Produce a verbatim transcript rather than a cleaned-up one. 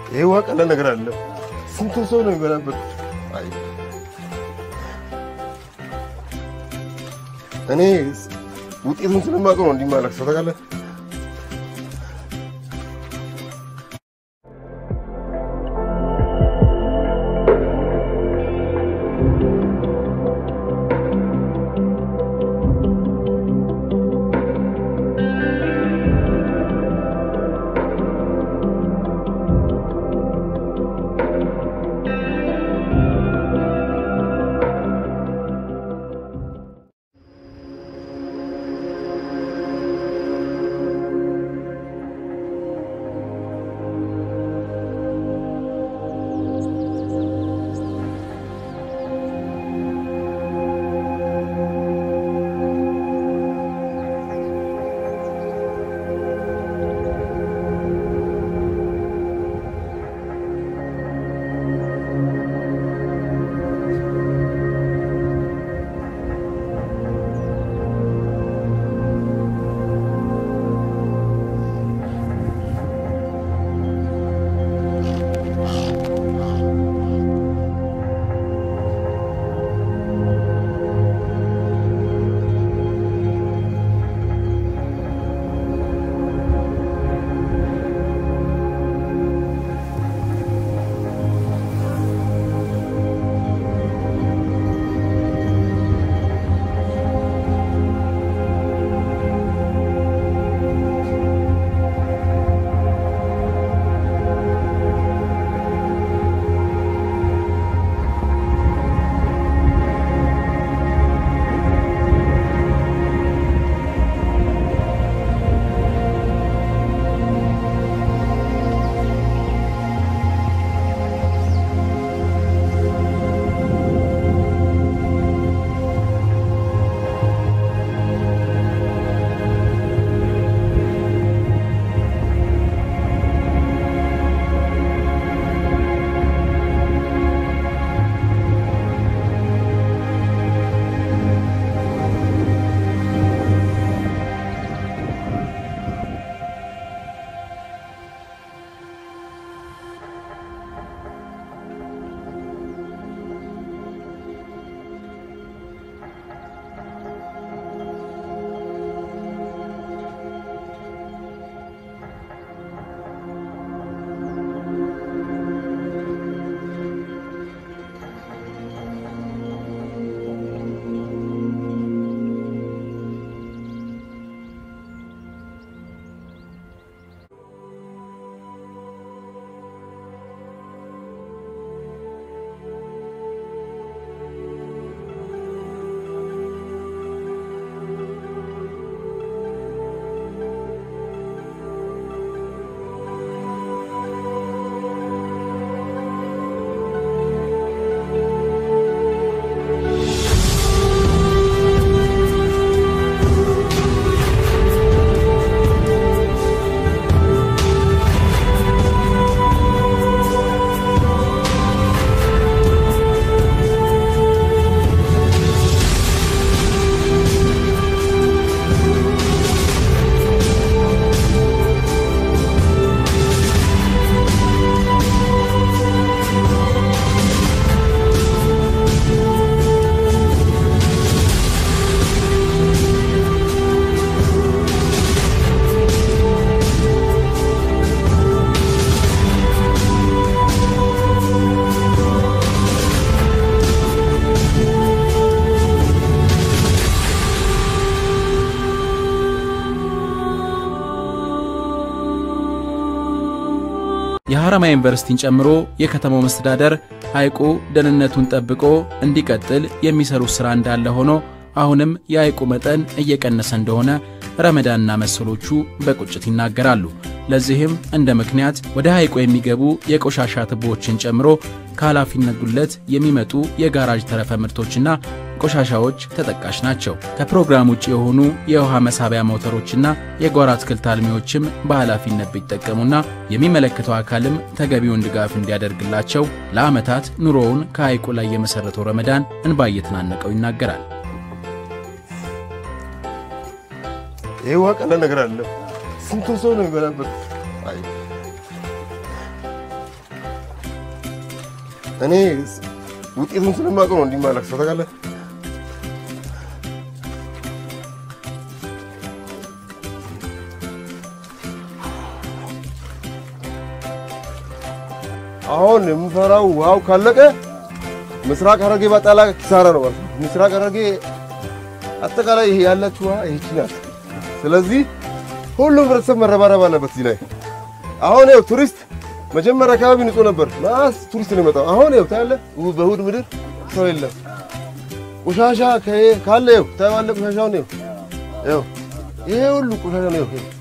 ይሄው ቀላል ነገር አለ ስንቱ ሰው ነው የሚበላበት አይ እኔ ውጤቱን ስለማውቀው ነው እንዲማለክ ሰው ታውቃለህ የሐረማያ ዩኒቨርሲቲን ጨምሮ የከተማው መስተዳደር ሐይቁ ደህንነቱን ጠብቆ እንዲቀጥል የሚሰሩ ስራ እንዳለ ሆኖ አሁንም የሐይቁ መጠን እየቀነሰ እንደሆነ ረመዳንና መሰሎቹ በቁጭት ይናገራሉ። ለዚህም እንደ ምክንያት ወደ ሐይቁ የሚገቡ የቆሻሻ ትቦችን ጨምሮ ከኃላፊነት ጉድለት የሚመጡ የጋራጅ ተረፈ ምርቶችና ቆሻሻዎች ተጠቃሽ ናቸው። ከፕሮግራም ውጪ የሆኑ የውሃ መሳቢያ ሞተሮችና የጓሮ አትክልት አልሚዎችም በኃላፊነት ቢጠቀሙና የሚመለከተው አካልም ተገቢውን ድጋፍ እንዲያደርግላቸው ለዓመታት ኑሮውን ከሐይቁ ላይ የመሰረተው ረመዳን እንባ እየተናነቀው ይናገራል። ይሄው ቀላል ነገር አለ ስንቱ ሰው ነው የሚበላበት አይ እኔ ውጤቱን ስለማውቀው ነው እንዲማለክሰው ታውቃለህ አሁን የምፈራው ዋው ካለቀ ምስራቅ ሐረርጌ ባጣላ ኪሳራ ነው ማለት ምስራቅ ሐረርጌ አጠቃላይ ይሄ ያለችው ይሄች ናት ስለዚህ ሁሉም ህብረተሰብ መረባረብ አለበት እዚህ ላይ አሁን ያው ቱሪስት መጀመሪያ አካባቢ ንጹህ ነበር ማስ ቱሪስት ነው የመጣው አሁን ያው ታያለ በእሑድ ምድር ሰው የለም ቆሻሻ ካለ ያው ታያለ ቆሻሻው ነው ያው ይሄ ሁሉ ቆሻሻ ነው